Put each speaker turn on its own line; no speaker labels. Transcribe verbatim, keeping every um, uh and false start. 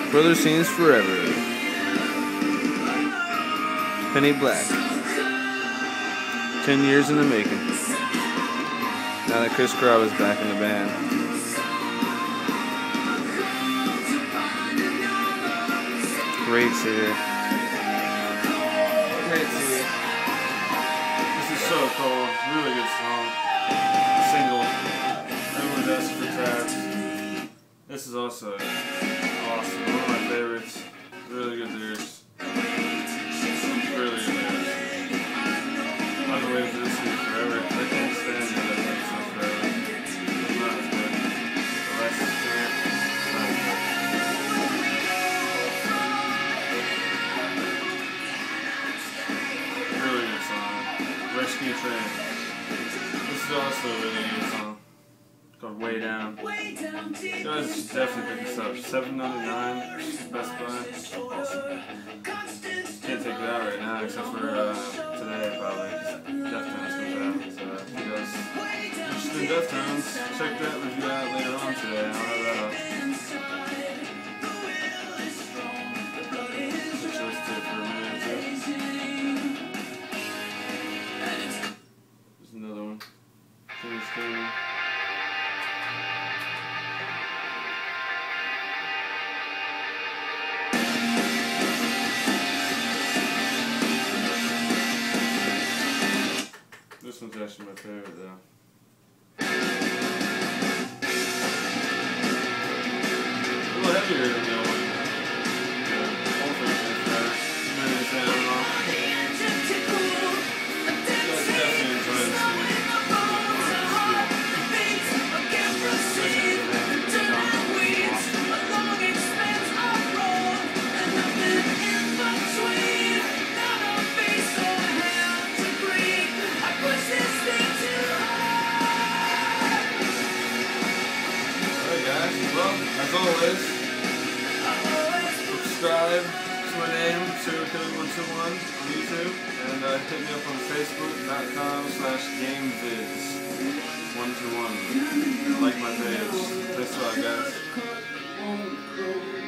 Brother Scenes Forever. Penny Black. Ten years in the making. Now that Chris Crow is back in the band. Great singer. Great singer. This is so cold. Really good song. Single. Everyone asks for tabs. This is also awesome. One of my favorites. Really good lyrics. Really good lyrics. I've been waiting for this one forever. I can't stand the other things so forever. It's not as good. The last is clear. It's not as good. Really good song. Rescue Train. This is also a really good song. It's called Way Down. You guys should definitely pick this up. seven ninety-nine Best Buy. Can't take it out right now except for uh, today probably. Deftones comes out. So if you guys are interested in Deftones, check that review out later on today. I'll have that up. Just listen to it for a minute or two. There's another one. King's King. This one's actually my favorite though. A little heavier than the other one. Yeah, hopefully it's better. Maybe it's I don't know. You guys definitely enjoy this one. Well, as always, subscribe to my name, Serial Killer one two one on YouTube, and uh, hit me up on Facebook dot com slash GameVids one two one. Like my page. Thanks a lot, guys.